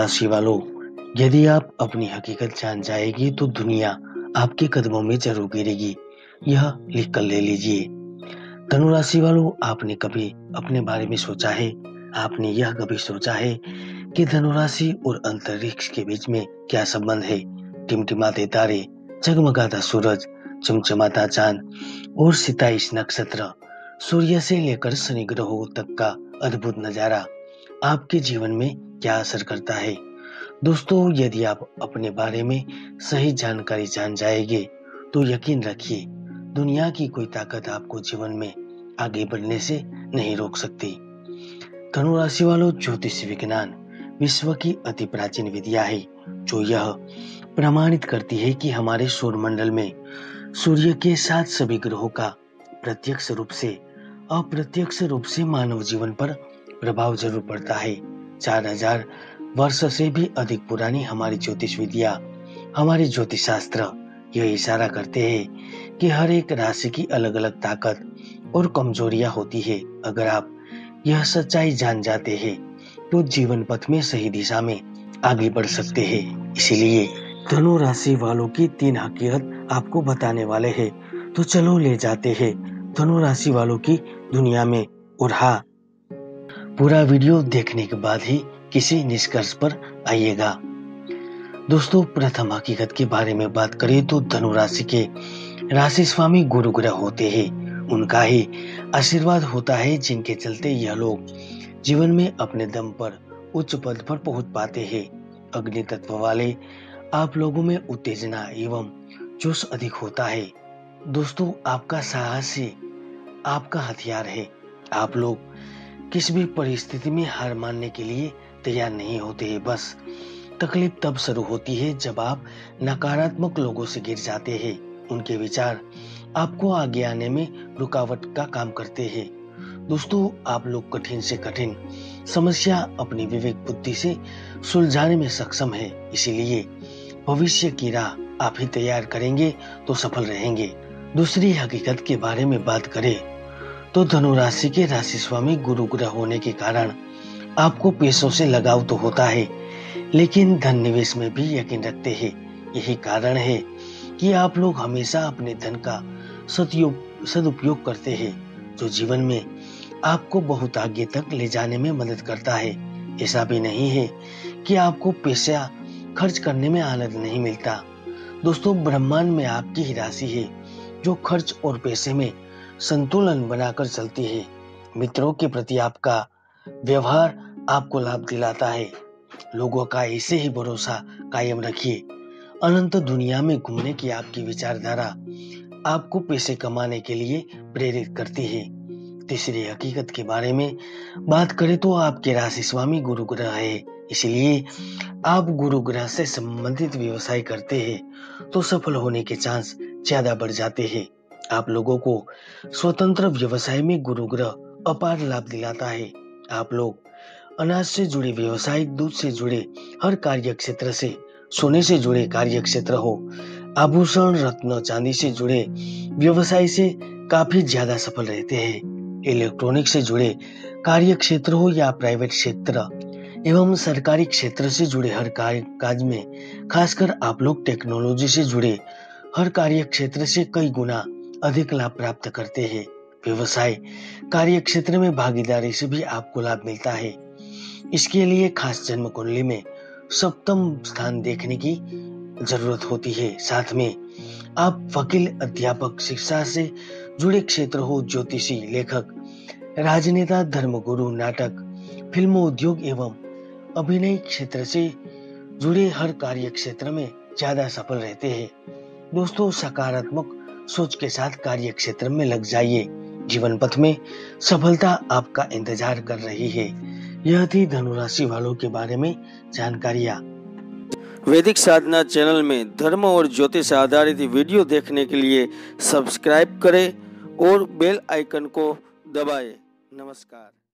धनुराशि वालों, यदि आप अपनी हकीकत जान जाएगी तो दुनिया आपके कदमों में जरूर गिरेगी। यह लिख कर ले लीजिए। धनुराशि वालों, आपने कभी अपने बारे में सोचा है? आपने यह कभी सोचा है कि धनुराशि और अंतरिक्ष के बीच में क्या संबंध है? टिमटिमाते तारे, जगमगाता सूरज, चमचमाता चांद और 27 नक्षत्र, सूर्य से लेकर शनि ग्रहों तक का अद्भुत नजारा आपके जीवन में क्या असर करता है? दोस्तों, यदि आप अपने बारे में सही जानकारी जान जाएंगे तो यकीन रखिए, दुनिया की कोई ताकत आपको जीवन में आगे बढ़ने से नहीं रोक सकती। धनुराशि वालों, ज्योतिष विज्ञान विश्व की अति प्राचीन विद्या है जो यह प्रमाणित करती है कि हमारे सौरमंडल में सूर्य के साथ सभी ग्रहों का प्रत्यक्ष रूप से अप्रत्यक्ष रूप से मानव जीवन पर प्रभाव जरूर पड़ता है। 4000 वर्ष से भी अधिक पुरानी हमारी ज्योतिष विद्या, हमारे ज्योतिष शास्त्र यह इशारा करते हैं कि हर एक राशि की अलग अलग ताकत और कमजोरियां होती है। अगर आप यह सच्चाई जान जाते हैं तो जीवन पथ में सही दिशा में आगे बढ़ सकते हैं। इसीलिए धनु राशि वालों की 3 हकीकत आपको बताने वाले हैं। तो चलो ले जाते हैं धनु राशि वालों की दुनिया में। और हाँ, पूरा वीडियो देखने के बाद ही किसी निष्कर्ष पर आइएगा। दोस्तों, प्रथम हकीकत के बारे में बात करें तो धनु राशि के राशि स्वामी गुरु ग्रह होते हैं। उनका ही आशीर्वाद होता है जिनके चलते यह लोग जीवन में अपने दम पर उच्च पद पर पहुंच पाते हैं। अग्नि तत्व वाले आप लोगों में उत्तेजना एवं जोश अधिक होता है। दोस्तों, आपका साहस ही आपका हथियार है। आप लोग किसी भी परिस्थिति में हार मानने के लिए तैयार नहीं होते हैं। बस तकलीफ तब शुरू होती है जब आप नकारात्मक लोगों से गिर जाते हैं। उनके विचार आपको आगे आने में रुकावट का काम करते हैं। दोस्तों, आप लोग कठिन से कठिन समस्या अपनी विवेक बुद्धि से सुलझाने में सक्षम है। इसीलिए भविष्य की राह आप ही तैयार करेंगे तो सफल रहेंगे। दूसरी हकीकत के बारे में बात करें तो धनु राशि के राशि स्वामी गुरु ग्रह होने के कारण आपको पैसों से लगाव तो होता है, लेकिन धन निवेश में भी यकीन रखते हैं। यही कारण है कि आप लोग हमेशा अपने धन का सदुपयोग करते हैं, जो जीवन में आपको बहुत आगे तक ले जाने में मदद करता है। ऐसा भी नहीं है कि आपको पैसा खर्च करने में आनंद नहीं मिलता। दोस्तों, ब्रह्मांड में आपकी ही राशि है जो खर्च और पैसे में संतुलन बनाकर चलती है। मित्रों के प्रति आपका व्यवहार आपको लाभ दिलाता है। लोगों का ऐसे ही भरोसा कायम रखिए। अनंत दुनिया में घूमने की आपकी विचारधारा आपको पैसे कमाने के लिए प्रेरित करती है। तीसरी हकीकत के बारे में बात करें तो आपके राशि स्वामी गुरु ग्रह है। इसलिए आप गुरु ग्रह से संबंधित व्यवसाय करते हैं तो सफल होने के चांस ज्यादा बढ़ जाते हैं। आप लोगों को स्वतंत्र व्यवसाय में गुरु ग्रह अपार लाभ दिलाता है। आप लोग अनाज से जुड़े व्यवसाय, दूध से जुड़े हर कार्य क्षेत्र से, सोने से जुड़े कार्य क्षेत्र हो, आभूषण, रत्न, चांदी से जुड़े व्यवसाय से काफी ज्यादा सफल रहते हैं। इलेक्ट्रॉनिक से जुड़े कार्य क्षेत्र हो या प्राइवेट क्षेत्र एवं सरकारी क्षेत्र से जुड़े हर काज में, खासकर आप लोग टेक्नोलॉजी से जुड़े हर कार्य क्षेत्र से कई गुना अधिक लाभ प्राप्त करते हैं। व्यवसाय कार्य क्षेत्र में भागीदारी से भी आपको लाभ मिलता है। इसके लिए खास जन्म कुंडली में सप्तम स्थान देखने की जरूरत होती है। साथ में आप वकील, अध्यापक, शिक्षा से जुड़े क्षेत्र हो, ज्योतिषी, लेखक, राजनेता, धर्मगुरु, नाटक, फिल्म उद्योग एवं अभिनय क्षेत्र से जुड़े हर कार्य क्षेत्र में ज्यादा सफल रहते हैं। दोस्तों, सकारात्मक सोच के साथ कार्य क्षेत्र में लग जाइए। जीवन पथ में सफलता आपका इंतजार कर रही है। यह थी धनुराशि वालों के बारे में जानकारियाँ। वैदिक साधना चैनल में धर्म और ज्योतिष आधारित वीडियो देखने के लिए सब्सक्राइब करें और बेल आइकन को दबाएं। नमस्कार।